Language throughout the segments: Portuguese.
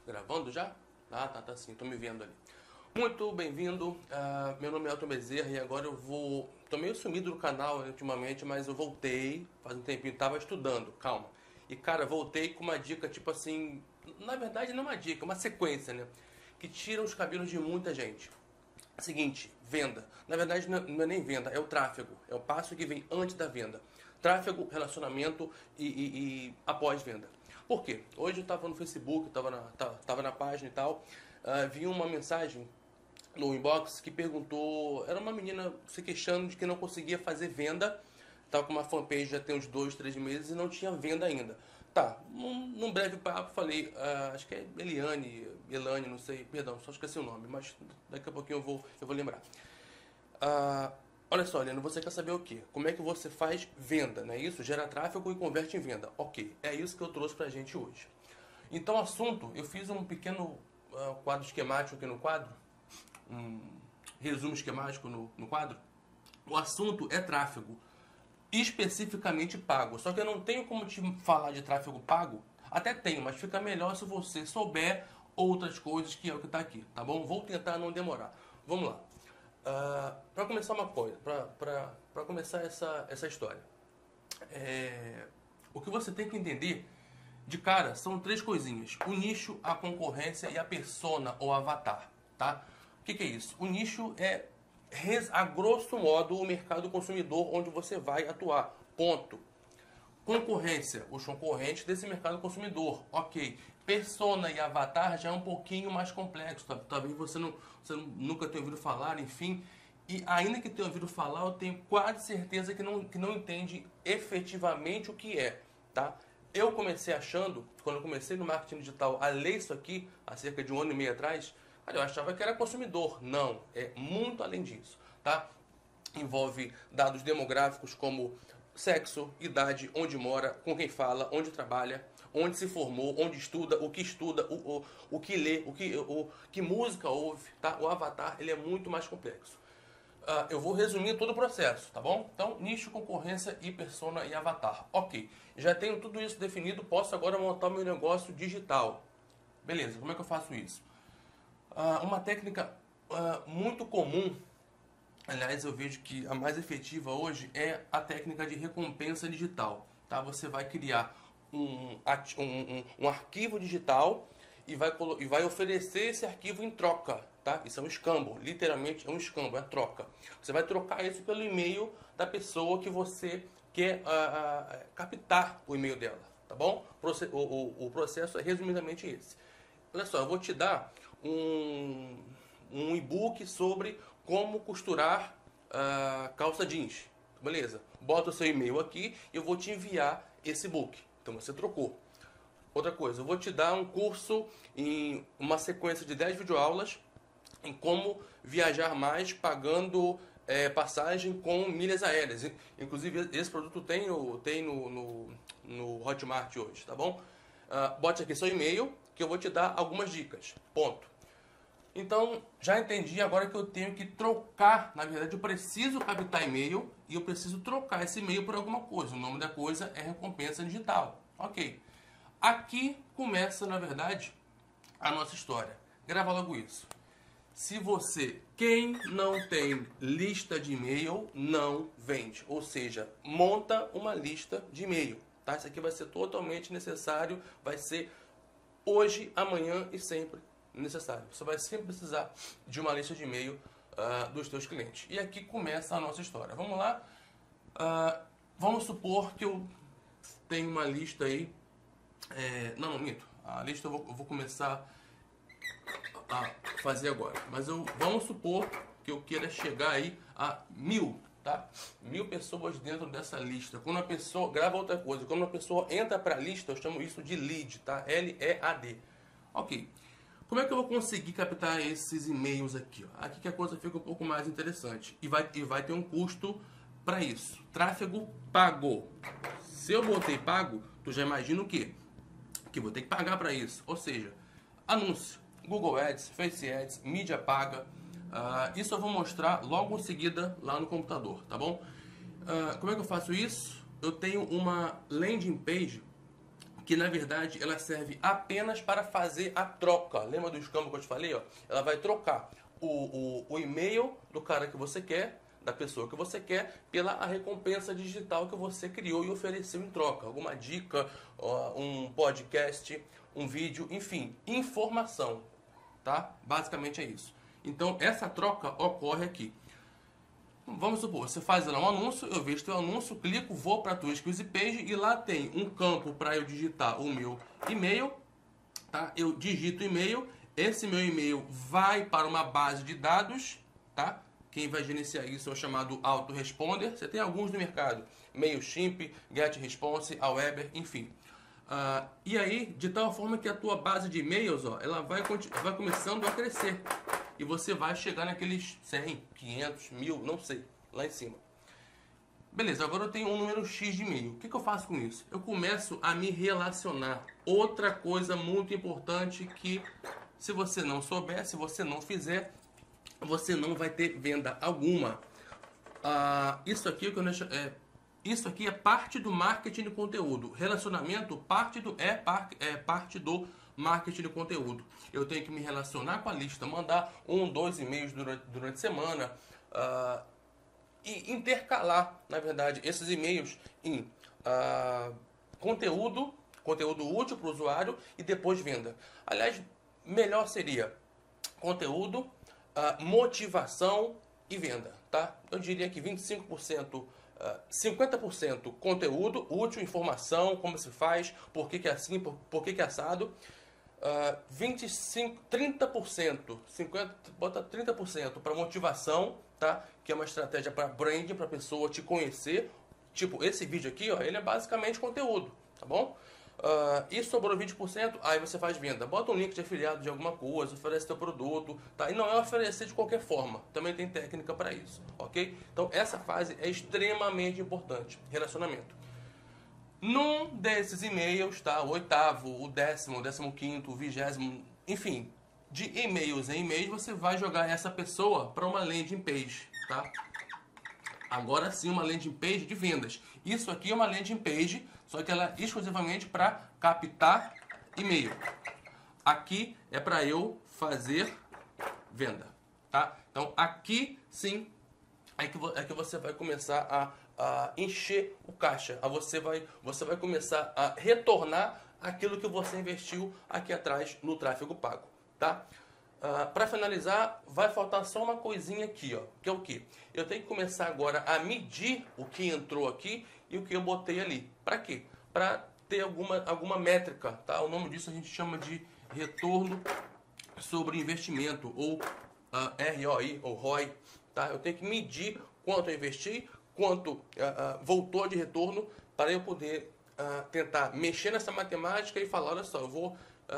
Gravando já? Tá sim, tô me vendo ali. Muito bem-vindo, meu nome é Elton Bezerra e agora eu vou... Tô meio sumido do canal ultimamente, mas eu voltei, faz um tempinho, tava estudando, calma. E cara, voltei com uma dica tipo assim, na verdade não é uma dica, é uma sequência, né? Que tira os cabelos de muita gente. Seguinte, venda. Na verdade não é nem venda, é o tráfego. É o passo que vem antes da venda. Tráfego, relacionamento e após-venda. Por quê? Hoje eu estava no Facebook, tava na página e tal, vi uma mensagem no inbox que perguntou, era uma menina se queixando de que não conseguia fazer venda, estava com uma fanpage já tem uns 2, 3 meses e não tinha venda ainda. Tá, num breve papo falei, acho que é Elane, não sei, perdão, só esqueci o nome, mas daqui a pouquinho eu vou lembrar. Olha só, Helena, você quer saber o quê? Como é que você faz venda, não é isso? Gera tráfego e converte em venda. Ok, é isso que eu trouxe pra gente hoje. Então, assunto, eu fiz um pequeno quadro esquemático aqui no quadro, um resumo esquemático no quadro. O assunto é tráfego, especificamente pago. Só que eu não tenho como te falar de tráfego pago. Até tenho, mas fica melhor se você souber outras coisas que é o que está aqui, tá bom? Vou tentar não demorar. Vamos lá. Para começar uma coisa, para começar essa história, o que você tem que entender de cara são três coisinhas: o nicho, a concorrência e a persona ou avatar, tá? O que é isso? O nicho é, a grosso modo, o mercado consumidor onde você vai atuar. Ponto. Concorrência, os concorrentes desse mercado consumidor. Ok. Persona e avatar já é um pouquinho mais complexo. Talvez você nunca tenha ouvido falar, enfim. E ainda que tenha ouvido falar, eu tenho quase certeza que não entende efetivamente o que é, tá? Eu comecei achando, quando eu comecei no marketing digital, a ler isso aqui, há cerca de um ano e meio atrás, eu achava que era consumidor. Não, é muito além disso, tá? Envolve dados demográficos como sexo, idade, onde mora, com quem fala, onde trabalha, onde se formou, onde estuda, o que lê, que música ouve, tá? O avatar, ele é muito mais complexo. Eu vou resumir todo o processo, tá bom? Então, nicho, concorrência e persona e avatar. Ok, já tenho tudo isso definido, posso agora montar meu negócio digital. Beleza, como é que eu faço isso? Uma técnica muito comum, aliás, eu vejo que a mais efetiva hoje é a técnica de recompensa digital. Tá? Você vai criar um arquivo digital e vai oferecer esse arquivo em troca. Tá? Isso é um escambo, literalmente é um escambo, é troca. Você vai trocar isso pelo e-mail da pessoa que você quer captar o e-mail dela. Tá bom? O processo é resumidamente esse. Olha só, eu vou te dar um e-book sobre como costurar calça jeans. Beleza? Bota o seu e-mail aqui e eu vou te enviar esse e-book. Então você trocou. Outra coisa, eu vou te dar um curso em uma sequência de 10 videoaulas em como viajar mais pagando passagem com milhas aéreas. Inclusive, esse produto tem no Hotmart hoje, tá bom? Bote aqui seu e-mail que eu vou te dar algumas dicas. Ponto. Então, já entendi agora que eu tenho que trocar. Na verdade, eu preciso captar e-mail e eu preciso trocar esse e-mail por alguma coisa. O nome da coisa é recompensa digital. Ok. Aqui começa, na verdade, a nossa história. Grava logo isso. Quem não tem lista de e-mail, não vende. Ou seja, monta uma lista de e-mail. Tá? Isso aqui vai ser totalmente necessário, vai ser hoje, amanhã e sempre necessário. Você vai sempre precisar de uma lista de e-mail dos seus clientes. E aqui começa a nossa história. Vamos lá. Vamos supor que eu tenho uma lista aí. Não, minto. A lista eu vou começar a fazer agora. Mas vamos supor que eu queira chegar aí a 1000, tá? 1000 pessoas dentro dessa lista. Quando a pessoa, grava outra coisa, quando uma pessoa entra para a lista, eu chamo isso de lead, tá? L-E-A-D. Ok. Como é que eu vou conseguir captar esses e-mails aqui? Ó? Aqui que a coisa fica um pouco mais interessante. E vai ter um custo para isso. Tráfego pago. Se eu botei pago, tu já imagina o quê? Que vou ter que pagar para isso. Ou seja, anúncio, Google Ads, Face Ads, mídia paga. Isso eu vou mostrar logo em seguida lá no computador, tá bom? Como é que eu faço isso? Eu tenho uma landing page que na verdade ela serve apenas para fazer a troca. Lembra do escambo que eu te falei? Ó? Ela vai trocar o e-mail do cara que você quer, da pessoa que você quer, pela a recompensa digital que você criou e ofereceu em troca. Alguma dica, um podcast, um vídeo, enfim, informação. Tá? Basicamente é isso. Então essa troca ocorre aqui. Vamos supor, você faz lá um anúncio, eu vejo teu anúncio, clico, vou para a tua Squeeze Page e lá tem um campo para eu digitar o meu e-mail, tá? Eu digito o e-mail, esse meu e-mail vai para uma base de dados, tá? Quem vai gerenciar isso é o chamado autoresponder. Você tem alguns no mercado, MailChimp, GetResponse, Aweber, enfim. E aí, de tal forma que a tua base de e-mails, ó, ela vai começando a crescer. E você vai chegar naqueles 100, 500, 1000, não sei, lá em cima. Beleza, agora eu tenho um número X de e-mail. O que eu faço com isso? Eu começo a me relacionar. Outra coisa muito importante que, se você não souber, se você não fizer, você não vai ter venda alguma. Isso aqui é parte do marketing de conteúdo. Relacionamento parte do marketing de conteúdo. Eu tenho que me relacionar com a lista, mandar 1, 2 e-mails durante a semana e intercalar, na verdade, esses e-mails em conteúdo útil para o usuário e depois venda. Aliás, melhor seria conteúdo, motivação e venda, tá? Eu diria que 25%, 50% conteúdo útil, informação, como se faz, por que é assim, por que é assado. 30%, 50, bota 30% para motivação, tá? Que é uma estratégia para branding, para a pessoa te conhecer. Tipo, esse vídeo aqui, ó, ele é basicamente conteúdo, tá bom? E sobrou 20%, aí você faz venda. Bota um link de afiliado de alguma coisa, oferece teu produto, tá? E não é oferecer de qualquer forma, também tem técnica para isso, ok? Então essa fase é extremamente importante, relacionamento. Num desses e-mails, tá? O 8º, o 10º, o 15º, o 20º, enfim, de e-mails em e-mails, você vai jogar essa pessoa para uma landing page, tá? Agora sim, uma landing page de vendas. Isso aqui é uma landing page, só que ela é exclusivamente para captar e-mail. Aqui é para eu fazer venda, tá? Então aqui sim é que você vai começar a encher o caixa. Você vai começar a retornar aquilo que você investiu aqui atrás no tráfego pago, tá? Para finalizar, vai faltar só uma coisinha aqui, ó, que é o que? Eu tenho que começar agora a medir o que entrou aqui e o que eu botei ali. Para quê? Para ter alguma métrica, tá? O nome disso a gente chama de retorno sobre investimento, ou ROI, ou ROI, tá? Eu tenho que medir quanto eu investi, quanto voltou de retorno, para eu poder tentar mexer nessa matemática e falar, olha só, eu vou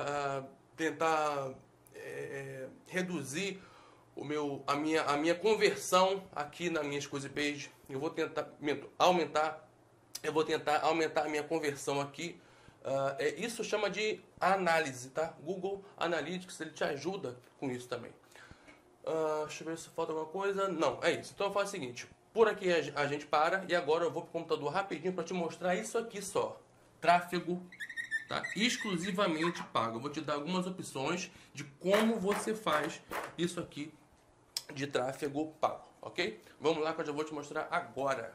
tentar reduzir a minha conversão aqui na minha Squeeze Page. Eu vou tentar aumentar a minha conversão aqui. Isso chama de análise, tá? Google Analytics, ele te ajuda com isso também. Deixa eu ver se falta alguma coisa. Não, é isso. Então eu faço o seguinte, por aqui a gente para e agora eu vou para o computador rapidinho para te mostrar isso aqui só. Tráfego, tá? Exclusivamente pago. Eu vou te dar algumas opções de como você faz isso aqui de tráfego pago, ok? Vamos lá que eu já vou te mostrar agora.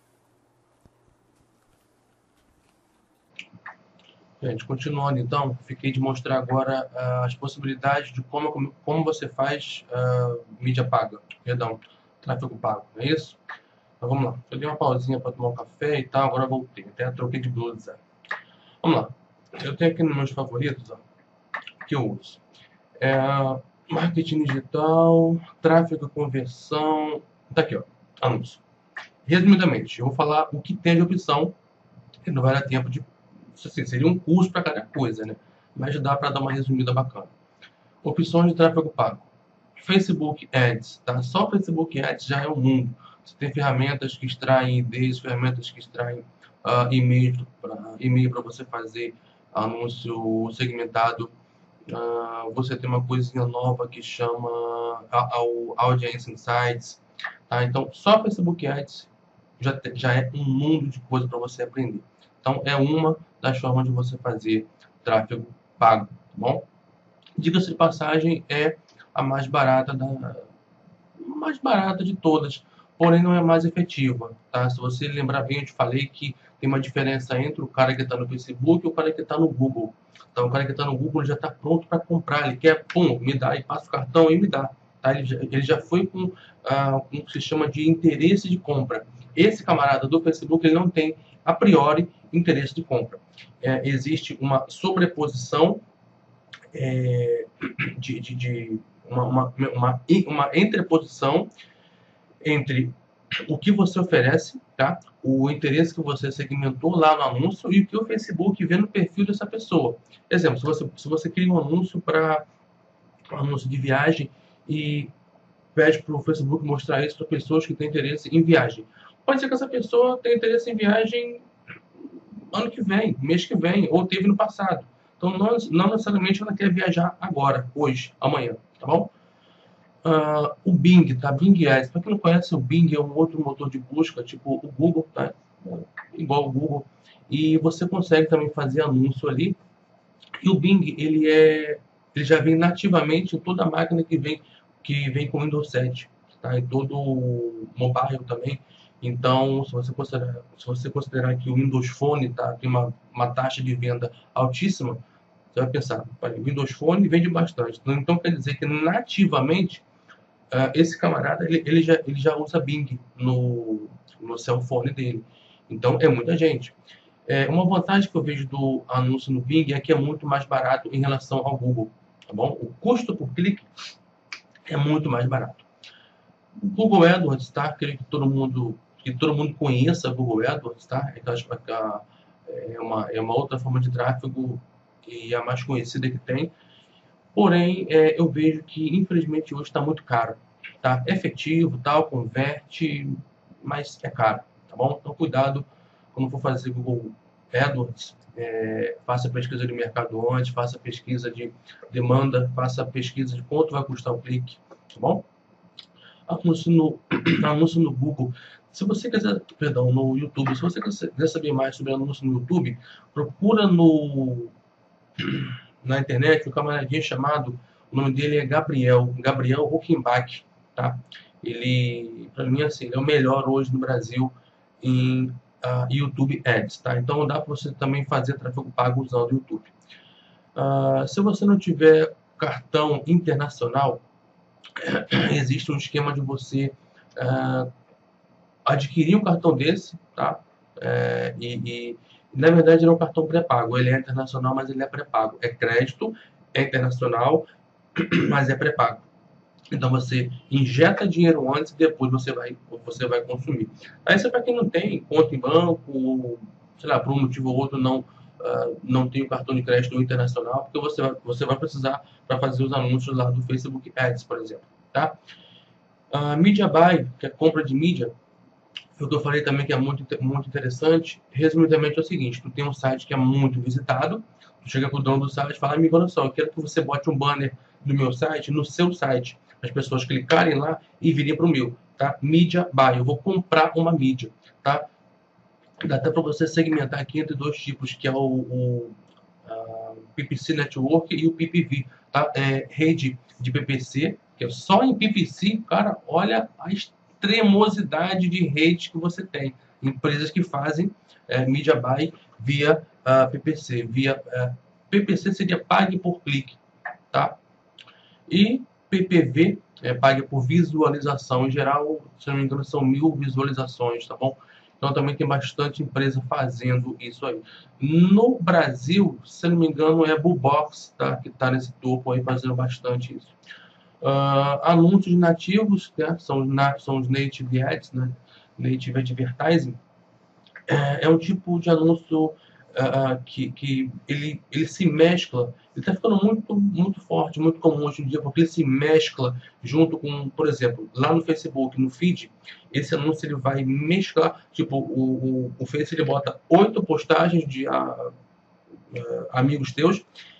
Gente, continuando então, fiquei de mostrar agora as possibilidades de como você faz mídia paga, perdão, tráfego pago, não é isso? Então vamos lá, eu dei uma pausinha para tomar um café e tal, agora eu voltei, até troquei de blusa. Vamos lá, eu tenho aqui nos meus favoritos, ó, que eu uso. Marketing digital, tráfego, conversão, tá aqui, ó, anúncio. Resumidamente, eu vou falar o que tem de opção, que não vai dar tempo de... Assim, seria um curso para cada coisa, né? Mas dá para dar uma resumida bacana. Opções de tráfego pago. Facebook Ads, tá? Só Facebook Ads já é um mundo. Você tem ferramentas que extraem IDs, ferramentas que extraem e-mail para você fazer anúncio segmentado. Você tem uma coisinha nova que chama Audience Insights, tá? Então, só Facebook Ads já é um mundo de coisa para você aprender. Então, é uma das formas de você fazer tráfego pago, tá bom? Diga-se de passagem, é a mais barata de todas, porém não é mais efetiva, tá? Se você lembrar bem, eu te falei que tem uma diferença entre o cara que está no Facebook e o cara que está no Google. Então, o cara que está no Google já está pronto para comprar, ele quer, pum, me dá, e passa o cartão e me dá. Tá? Ele já foi com o que se chama de interesse de compra. Esse camarada do Facebook, ele não tem, a priori, interesse de compra. Existe uma sobreposição de uma entreposição entre o que você oferece, tá? O interesse que você segmentou lá no anúncio e o que o Facebook vê no perfil dessa pessoa. Exemplo, se você cria um anúncio para um anúncio de viagem e pede para o Facebook mostrar isso para pessoas que têm interesse em viagem. Pode ser que essa pessoa tenha interesse em viagem ano que vem, mês que vem, ou teve no passado. Então, não necessariamente ela quer viajar agora, hoje, amanhã, tá bom? O Bing, tá? Bing Ads. Para quem não conhece, o Bing é um outro motor de busca, tipo o Google, tá? Igual o Google. E você consegue também fazer anúncio ali. E o Bing, ele já vem nativamente em toda a máquina que vem com Windows 7, tá? Em todo o mobile também. Então, se você considerar que o Windows Phone tem uma taxa de venda altíssima, você vai pensar, o Windows Phone vende bastante. Então, quer dizer que nativamente esse camarada ele já usa Bing no cell phone dele. Então, é muita gente. Uma vantagem que eu vejo do anúncio no Bing é que é muito mais barato em relação ao Google, tá bom? O custo por clique é muito mais barato. O Google AdWords, tá? Creio que todo mundo conheça o Google AdWords, tá? É uma outra forma de tráfego e a mais conhecida que tem. Porém, eu vejo que, infelizmente, hoje está muito caro. Tá? É efetivo, tal, converte, mas é caro, tá bom? Então, cuidado quando for fazer Google AdWords. Faça pesquisa de mercado antes, faça pesquisa de demanda, faça pesquisa de quanto vai custar o clique, tá bom? Anúncio no Google. Se você quiser, perdão, no YouTube, se você quiser saber mais sobre anúncio no YouTube, procura na internet um camaradinha chamado, o nome dele é Gabriel Huckenbach, tá? Ele, para mim, assim, é o melhor hoje no Brasil em YouTube Ads, tá? Então dá para você também fazer tráfego pago usando o YouTube. Se você não tiver cartão internacional, existe um esquema de você adquirir um cartão desse, tá? Na verdade ele é um cartão pré-pago, ele é internacional, mas ele é pré-pago. É crédito, é internacional, mas é pré-pago. Então você injeta dinheiro antes e depois você vai consumir. Isso é para quem não tem conta em banco, sei lá, por um motivo ou outro não tem o cartão de crédito internacional, porque você vai precisar para fazer os anúncios lá do Facebook Ads, por exemplo, tá? Media Buy, que é compra de mídia, o que eu falei também que é muito, muito interessante. Resumidamente é o seguinte: tu tem um site que é muito visitado, tu chega pro dono do site e fala, amigo, olha só, eu quero que você bote um banner do meu site no seu site, as pessoas clicarem lá e virem para o meu, tá? Media Buy, eu vou comprar uma mídia, tá? Dá até para você segmentar aqui entre dois tipos, que é o PPC Network e o PPV, tá? Rede de PPC, que é só em PPC, cara, olha a extremosidade de rede que você tem. Empresas que fazem Media Buy via PPC. PPC seria pague por clique, tá? E PPV pague por visualização. Em geral, se não me engano, são 1000 visualizações, tá bom? Então também tem bastante empresa fazendo isso aí. No Brasil, se não me engano, é a Bullbox, tá? Que está nesse topo aí fazendo bastante isso. Anúncios nativos, né? São os native ads, né? Native advertising. É um tipo de anúncio que ele se mescla, ele está ficando muito, muito forte, muito comum hoje em dia, porque ele se mescla junto com, por exemplo, lá no Facebook, no feed, esse anúncio ele vai mesclar, tipo, o Face ele bota 8 postagens de amigos teus,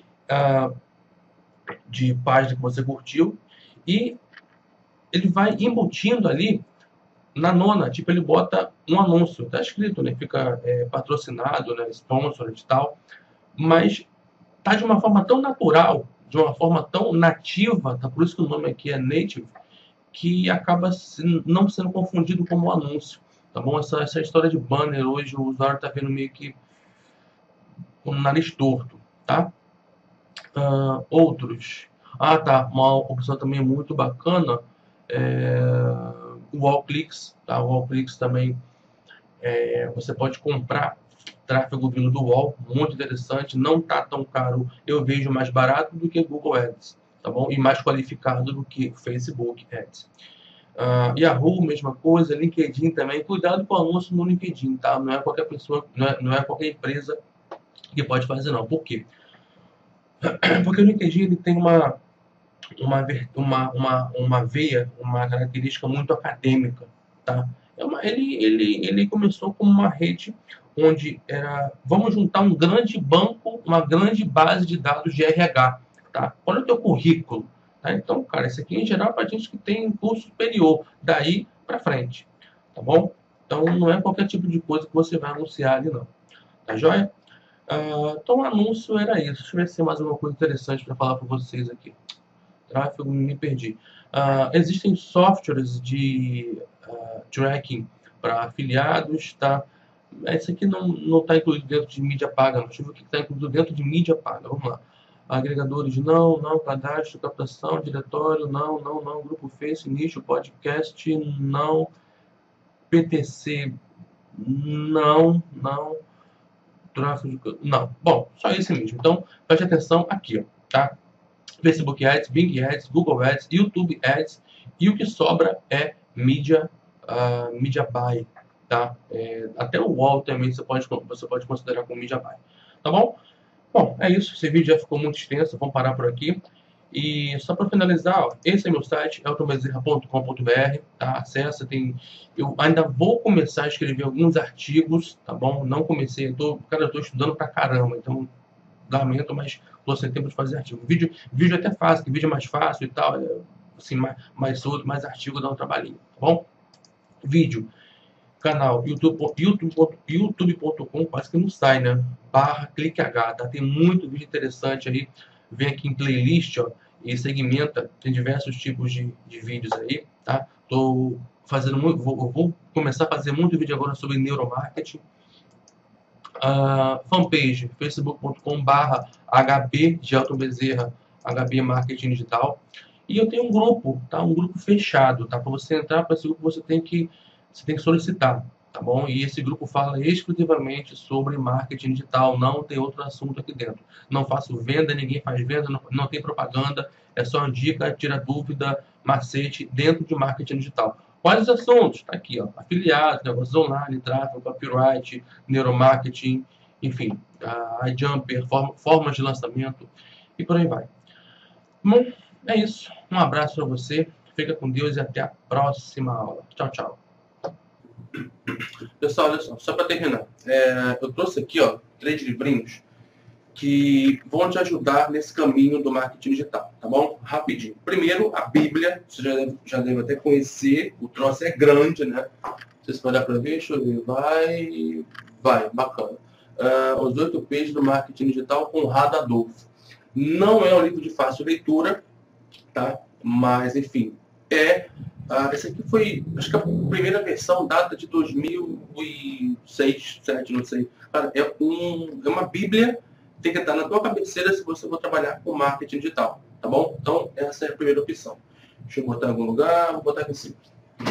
de página que você curtiu, e ele vai embutindo ali Na nona, tipo, ele bota um anúncio, tá escrito, né? Fica patrocinado, né? Sponsored e tal, mas tá de uma forma tão natural, de uma forma tão nativa, tá? Por isso que o nome aqui é native, que acaba não sendo confundido como um anúncio, tá bom? Essa história de banner hoje, o usuário tá vendo meio que com o nariz torto, tá? Outros. Ah, tá. Uma opção também muito bacana é o Wallclicks, tá? O Wallclicks também você pode comprar tráfego vindo do Wall, muito interessante, não tá tão caro, eu vejo mais barato do que Google Ads, tá bom? E mais qualificado do que Facebook Ads. Yahoo, mesma coisa, LinkedIn também, cuidado com o anúncio no LinkedIn, tá? Não é qualquer pessoa, não é qualquer empresa que pode fazer não. Por quê? Porque o LinkedIn ele tem uma veia, uma característica muito acadêmica, tá? Ele começou como uma rede onde vamos juntar um grande banco, uma grande base de dados de RH, tá? Olha o teu currículo, tá? Então, cara, isso aqui em geral é para gente que tem curso superior, daí para frente, tá bom? Então, não é qualquer tipo de coisa que você vai anunciar ali, não. Tá joia? Então, o anúncio era isso. Deixa eu ver se tem mais alguma coisa interessante para falar para vocês aqui. Tráfego, me perdi. Existem softwares de tracking para afiliados, tá? Esse aqui não está incluído dentro de mídia paga, não. Deixa eu ver o que está incluído dentro de mídia paga. Vamos lá. Agregadores, não. Cadastro, captação, diretório, não. Grupo Face, nicho, podcast, não. PTC, não. Tráfego, não. Bom, só esse mesmo. Então, preste atenção aqui, ó, tá? Facebook Ads, Bing Ads, Google Ads, YouTube Ads, e o que sobra é mídia buy, tá? Até o Wall também você pode considerar como mídia buy, tá bom? Bom, é isso. Esse vídeo já ficou muito extenso, vamos parar por aqui. E só para finalizar, ó, esse é meu site, eltonbezerra.com.br, tá? Acessa, eu ainda vou começar a escrever alguns artigos, tá bom? Não comecei, eu tô estudando pra caramba, então lamento, mas estou sem tempo de fazer artigo. Vídeo até fácil, que vídeo é mais fácil e tal, assim, mais solto, mais artigo dá um trabalhinho, tá bom? Vídeo, canal, youtube.com, quase que não sai, né? /cliqueh, tá? Tem muito vídeo interessante aí, vem aqui em playlist, ó, e segmenta, tem diversos tipos de vídeos aí, tá? Tô fazendo muito, vou começar a fazer muito vídeo agora sobre neuromarketing. Fanpage, facebook.com/HB de Elton Bezerra, HB Marketing Digital. E eu tenho um grupo, tá? Um grupo fechado, tá? Para você entrar para esse grupo você tem que solicitar, tá bom? E esse grupo fala exclusivamente sobre marketing digital, não tem outro assunto aqui dentro. Não faço venda, ninguém faz venda, não tem propaganda, é só dica, tira dúvida, macete dentro de marketing digital. Quais os assuntos? Tá aqui, ó. Afiliados, negócios online, tráfego, copyright, neuromarketing, enfim, iJumper, formas de lançamento e por aí vai. Bom, é isso. Um abraço para você. Fica com Deus e até a próxima aula. Tchau, tchau. Pessoal, olha só para terminar. Eu trouxe aqui, ó, 3 livrinhos que vão te ajudar nesse caminho do marketing digital, tá bom? Rapidinho. Primeiro, a Bíblia. Você já deve até conhecer. O troço é grande, né? Vocês podem dar para ver? Deixa eu ver. Vai, bacana. Os 8 pages do marketing digital, Conrado Adolfo. Não é um livro de fácil leitura, tá? Mas, enfim, essa aqui foi, acho que a primeira versão data de 2006, 2007, não sei. Cara, é uma Bíblia, tem que estar na tua cabeceira se você for trabalhar com marketing digital, tá bom? Então, essa é a primeira opção. Deixa eu botar em algum lugar, vou botar aqui em cima.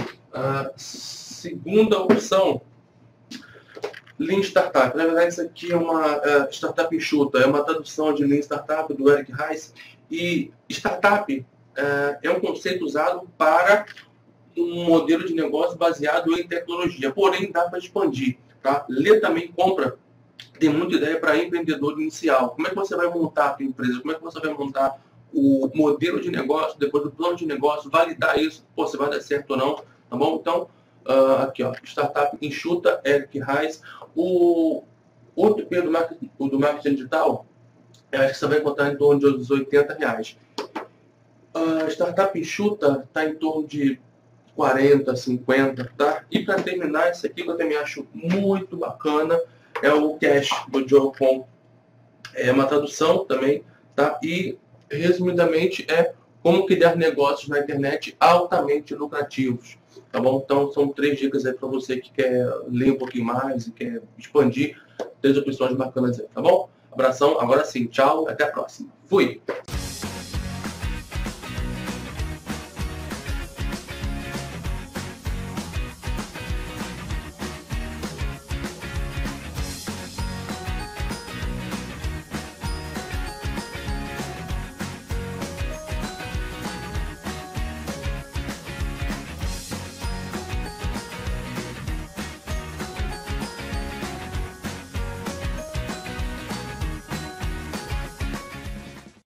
Segunda opção, Lean Startup. Na verdade, isso aqui é uma startup enxuta, é uma tradução de Lean Startup do Eric Rice. E startup é um conceito usado para um modelo de negócio baseado em tecnologia, porém dá para expandir, tá? Lê também, compra, tem muita ideia para empreendedor inicial. Como é que você vai montar a tua empresa? Como é que você vai montar o modelo de negócio, depois do plano de negócio, validar isso, pô, se vai dar certo ou não, tá bom? Então, aqui, ó, startup enxuta, Eric Rice. O outro P do marketing digital, acho que você vai encontrar em torno de uns R$80. Startup enxuta está em torno de 40, 50, tá? E para terminar, esse aqui que eu também acho muito bacana é o Cash do Joe Com. É uma tradução também, tá? E resumidamente é como criar negócios na internet altamente lucrativos, tá bom? Então são 3 dicas aí para você que quer ler um pouquinho mais e quer expandir, 3 opções bacanas aí, tá bom? Abração, agora sim, tchau, até a próxima. Fui!